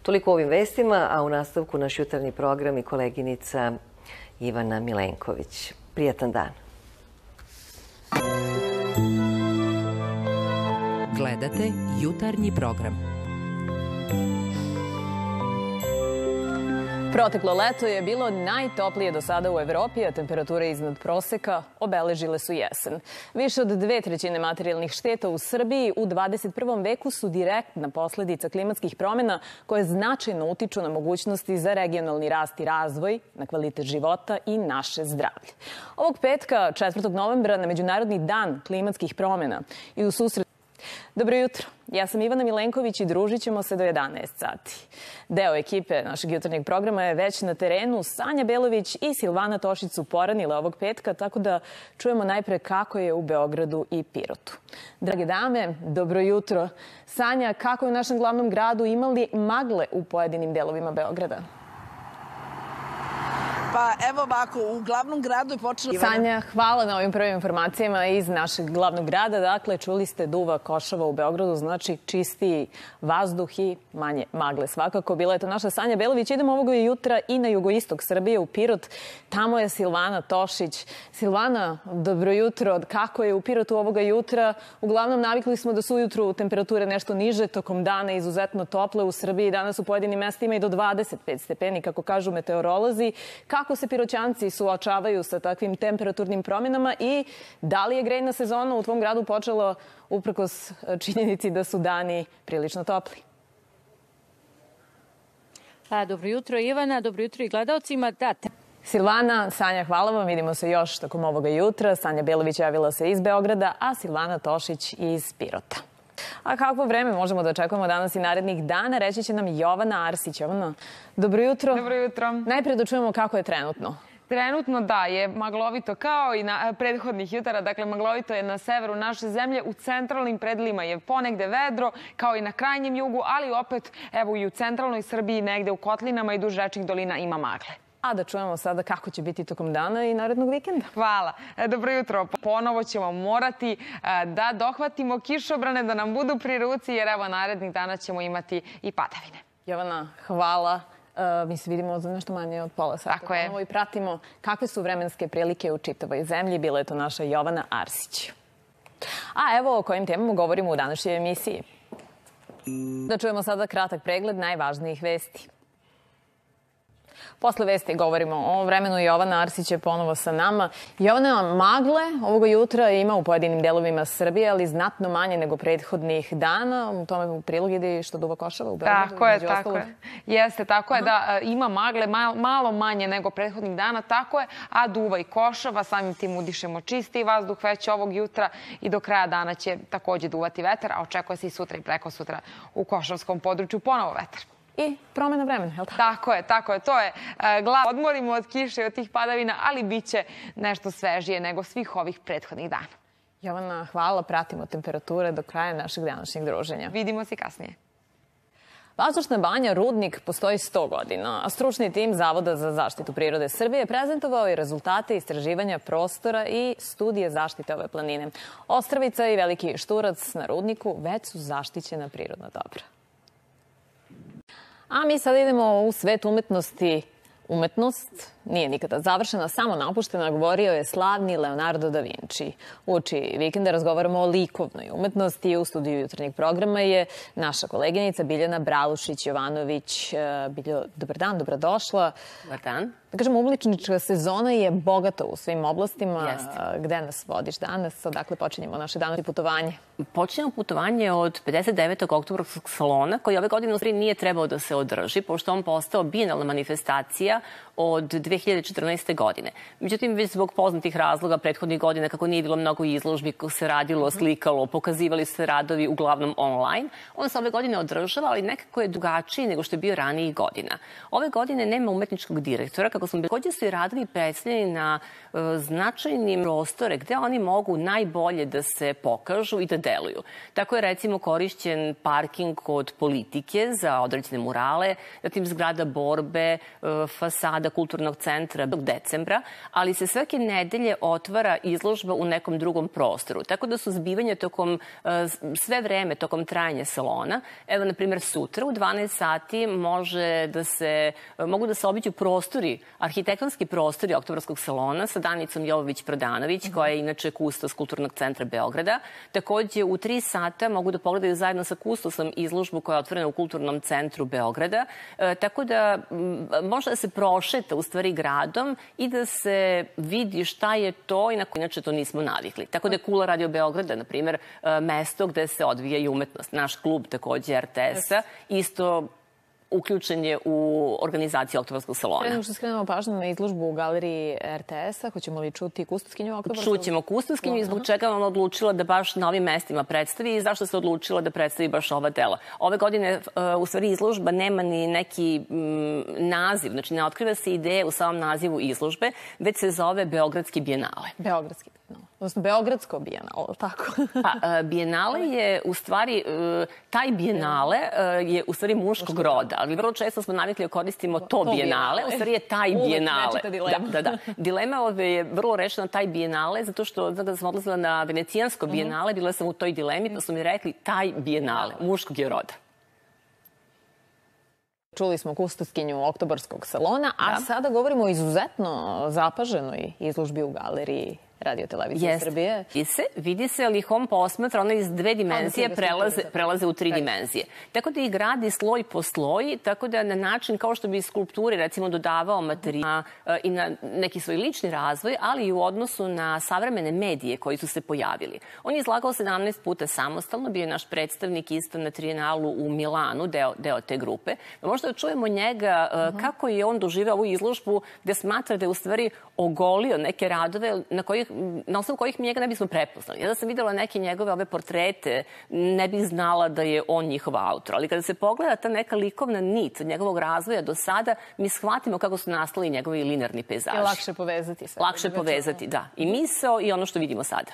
Toliko o ovim vestima, a u nastavku naš jutarnji program i koleginica Ivana Milenković. Prijatan dan. Gledate jutarnji program. Proteklo leto je bilo najtoplije do sada u Evropi, a temperature iznad proseka obeležile su jesen. Više od 2/3 materijalnih šteta u Srbiji u 21. veku su direktna posledica klimatskih promjena koje značajno utiču na mogućnosti za regionalni rast i razvoj, na kvalitet života i naše zdravlje. Ovog petka, 4. novembra, na Međunarodni dan klimatskih promjena i u susret... Dobro jutro, ja sam Ivana Milenković i družit ćemo se do 11 sati. Deo ekipe našeg jutarnjeg programa je već na terenu. Sanja Belović i Silvana Tošić su poranile ovog petka, tako da čujemo najpre kako je u Beogradu i Pirotu. Drage dame, dobro jutro. Sanja, kako je u našem glavnom gradu, imali magle u pojedinim delovima Beograda? Pa evo ovako, u glavnom gradu je počelo... Sanja, hvala na ovim prvim informacijama iz našeg glavnog grada. Dakle, čuli ste duva košava u Beogradu, znači čistiji vazduh i manje magle svakako. Bila je to naša Sanja Belović. Idemo ovoga jutra i na jugoistok Srbije, u Pirot. Tamo je Silvana Tošić. Silvana, dobro jutro. Kako je u Pirotu ovoga jutra? Uglavnom, navikli smo da su ujutru temperature nešto niže, tokom dana izuzetno tople u Srbiji. Danas u pojedinim mestima i do 25 stepeni, kako kažu meteorolozi. Kako se Piroćanci suočavaju sa takvim temperaturnim promjenama i da li je grejna sezona u tvom gradu počela uprkos činjenici da su dani prilično topli? Pa, dobro jutro Ivana, dobro jutro i gledalcima. Da, Silvana, Sanja, hvala vam. Vidimo se još tokom ovoga jutra. Sanja Belović javila se iz Beograda, a Silvana Tošić iz Pirota. A kakvo vreme možemo da očekujemo danas i narednih dana, reći će nam Jovana Arsić. Jovana, dobro jutro. Dobro jutro. Najpre da čujemo kako je trenutno. Trenutno da, je maglovito kao i na prethodnih jutara, dakle maglovito je na severu naše zemlje, u centralnim predelima je ponegde vedro, kao i na krajnjem jugu, ali opet evo i u centralnoj Srbiji negde u kotlinama i duž rečnih dolina ima magle. A da čujemo sada kako će biti tokom dana i narednog vikenda. Hvala. Dobro jutro. Ponovo ćemo morati da dohvatimo kišobrane, da nam budu pri ruci, jer evo narednih dana ćemo imati i padavine. Jovana, hvala. Mi se vidimo za nešto manje od pola sata. Tako je. Ponovo i pratimo kakve su vremenske prilike u čitavoj zemlji. Bila je to naša Jovana Arsić. A evo o kojim temama govorimo u današnjoj emisiji. Da čujemo sada kratak pregled najvažnijih vesti. Posle vesti govorimo o vremenu. Jovana Arsić je ponovo sa nama. Jovana, magle ovoga jutra ima u pojedinim delovima Srbije, ali znatno manje nego prethodnih dana. U tome u prilog ide što duva košava u Beogradu. Tako je. Jeste, tako je da ima magle malo manje nego prethodnih dana, tako je, a duva i košava, samim tim udišemo čisti vazduh već ovog jutra i do kraja dana će takođe duvati vetar, a očekuje se i sutra i preko sutra u košavskom području ponovo vetar. I promjena vremena, je li tako? Tako je. To je glav. Odmorimo od kiše i od tih padavina, ali bit će nešto svežije nego svih ovih prethodnih dana. Jovana, hvala. Pratimo temperature do kraja našeg današnjeg druženja. Vidimo se kasnije. Vazdušna banja Rudnik postoji 100 godina, a stručni tim Zavoda za zaštitu prirode Srbije prezentovao je rezultate istraživanja prostora i studije zaštite ove planine. Ostravica i Veliki Šturac na Rudniku već su zaštićena prirodna dobra. A mi sad idemo u svet umetnosti. Umetnost nije nikada završena, samo napuštena, govorio je slavni Leonardo da Vinci. Uoči vikenda razgovaramo o likovnoj umetnosti. U studiju jutarnjeg programa je naša koleginica Biljana Bralušić-Jovanović. Biljo, dobar dan, dobrodošla. Dobar dan. Da kažemo, umetnička sezona je bogata u svim oblastima. Gde nas vodiš danas? Odakle počinjemo naše današnje putovanje? Počinjemo putovanje od 59. oktobarskog salona, koji ove godine u stvari nije trebao da se održi, pošto on postao bijenalna manifestacija od 2014. godine. Međutim, već zbog poznatih razloga prethodnih godina, kako nije bilo mnogo izložbi, kako se radilo, slikalo, pokazivali se radovi uglavnom online, on se ove godine održava, ali nekako je drugačiji nego što je bio ranijih godina. Ove godine nema umetničkog direktora, kako smo takođe su i radovi predstavljeni na značajnim prostore gde oni mogu najbolje da se pokažu i da deluju. Tako je recimo korišćen parking kod Politike za određene murale, zatim zgrada Borbe, fasada Kulturnog centra do decembra, ali se svake nedelje otvara izložba u nekom drugom prostoru. Tako da su zbivanja tokom sve vreme, tokom trajanja salona. Evo, na primjer, sutra u 12 sati mogu da se obiđu prostori, arhitektonski prostori Oktobarskog salona sa Danicom Jovović-Prodanović, koja je inače kustos Kulturnog centra Beograda. Takođe, u 3 sata mogu da pogledaju zajedno sa kustosom izložbu koja je otvorena u Kulturnom centru Beograda. Tako da može da se prošeta u stvari gradom i da se vidi šta je to i na koji inače to nismo navikli. Tako da je Kula Radio Beograda, na primjer, mesto gde se odvija i umetnost. Naš klub, takođe RTS-a, isto uključen je u organizaciju Oktobarskog salona. Pre nego što skrenemo pažnju na izložbu u galeriji RTS-a, hoćemo li čuti kustoskinju Oktobarskog? Čućemo kustoskinju i zbog čega vam odlučila da baš na ovim mestima predstavi i zašto se odlučila da predstavi baš ova dela. Ove godine, u stvari, izložba nema ni neki naziv, znači ne otkriva se ideja u samom nazivu izložbe, već se zove Beogradski bijenale. Beogradski bijenale. Odnosno, Beogradsko bijenale, tako? Pa, bijenale je, u stvari, taj bijenale je, u stvari, muškog roda, ali vrlo često smo navikli da koristimo to bijenale, u stvari je taj bijenale. Da. Dilema je vrlo rešena taj bijenale, zato što, znam da sam odlazila na Venecijansko bijenale, bila sam u toj dilemi, pa su mi rekli taj bijenale, muškog je roda. Čuli smo kustoskinju Oktobarskog salona, a sada govorimo o izuzetno zapaženoj izložbi u galeriji Radio-televizije Srbije. Vidi se, ali ih on posmatra, ona iz 2 dimenzije prelaze u 3 dimenzije. Tako da ih gradi sloj po sloj, tako da na način kao što bi skulpturi, recimo, dodavao materijal i na neki svoj lični razvoj, ali i u odnosu na savremene medije koji su se pojavili. On je izlagao 17 puta samostalno, bio je naš predstavnik isto na Trijenalu u Milanu, deo te grupe. Možda da čujemo njega kako je on doživeo ovu izložbu gde smatra da je u stvari ogolio neke radove na osnovu kojih mi njega ne bismo prepoznali. Ja da sam videla neke njegove ove portrete, ne bih znala da je on njihov autor. Ali kada se pogleda ta neka likovna nit od njegovog razvoja do sada, mi shvatimo kako su nastali njegovi linearni pejzaži. Je lakše povezati sve. Lakše povezati, da. I misao i ono što vidimo sada.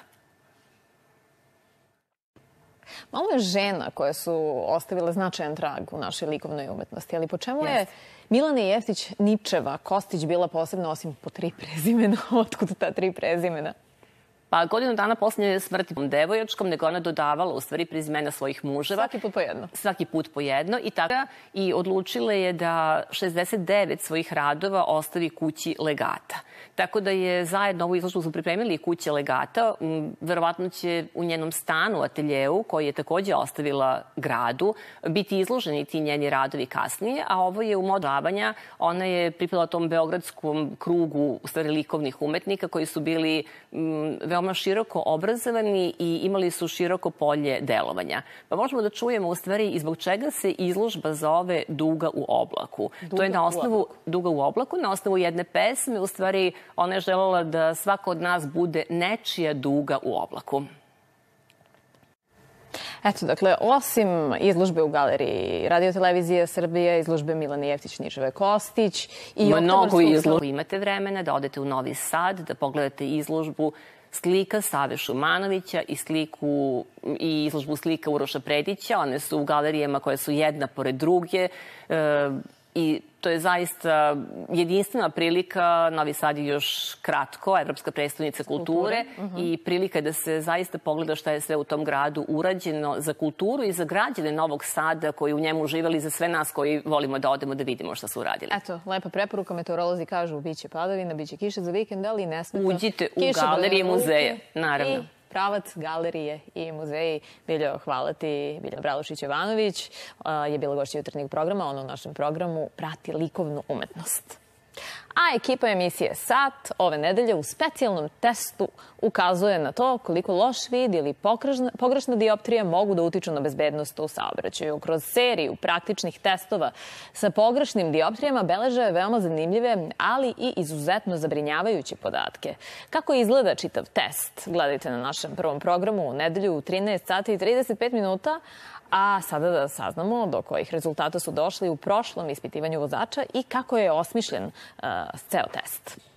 Malo je žena koje su ostavile značajan trag u našoj likovnoj umetnosti, ali po čemu je Milana Jeftić-Ničeva Kostić bila posebna osim po 3 prezimena? Otkud ta 3 prezimena? Pa godinu dana posljednje smrti devojačkom, nego ona dodavala u stvari prezimena svojih muževa. Svaki put po jedno. Svaki put po jedno. I odlučila je da 69 svojih radova ostavi kući legata. Tako da je zajedno ovu izložbu su pripremili kuće legata. Verovatno će u njenom stanu, ateljeu, koji je takođe ostavila gradu, biti izloženi ti njeni radovi kasnije, a ovo je u modavanja. Ona je pripala tom beogradskom krugu, u stvari, likovnih umetnika koji su bili veoma široko obrazovani i imali su široko polje delovanja. Pa možemo da čujemo u stvari i zbog čega se izložba zove Duga u oblaku. To je na osnovu Duga u oblaku, na osnovu jedne pesme. U stvari ona je želela da svako od nas bude nečija duga u oblaku. Eto, dakle, osim izložbe u galeriji Radio-televizije Srbije, izložbe Milane Jeftić-Ničeve Kostić i mnogo izložbe. Imate vremena da odete u Novi Sad, da pogledate izložbu slika Save Šumanovića i izložbu slika Uroša Predića. One su u galerijama koje su jedna pored druge i to je zaista jedinstvena prilika. Novi Sad je još kratko, Evropska prestonica kulture i prilika je da se zaista pogleda šta je sve u tom gradu urađeno za kulturu i za građane Novog Sada koji u njemu živeli, za sve nas koji volimo da odemo da vidimo šta su uradili. Eto, lepa preporuka, meteorolozi kažu biće padavina, biće kiše za vikend, ali ne smeta. Uđite u galerije muzeje, naravno. Pravac, galerije i muzeji. Biljo, hvala ti. Bilja Bralošić-Jovanović je bila gošća jutarnjeg programa. Ona u našem programu prati likovnu umetnost. A ekipa emisije Sat ove nedelje u specijalnom testu ukazuje na to koliko loš vid ili pogrešna dioptrija mogu da utiču na bezbednost u saobraćaju. Kroz seriju praktičnih testova sa pogrešnim dioptrijama beleže veoma zanimljive, ali i izuzetno zabrinjavajuće podatke. Kako izgleda čitav test? Gledajte na našem prvom programu u nedelju u 13 sati i 35 minuta. A sada da saznamo do kojih rezultata su došli u prošlom ispitivanju vozača i kako je osmišljen ceo test.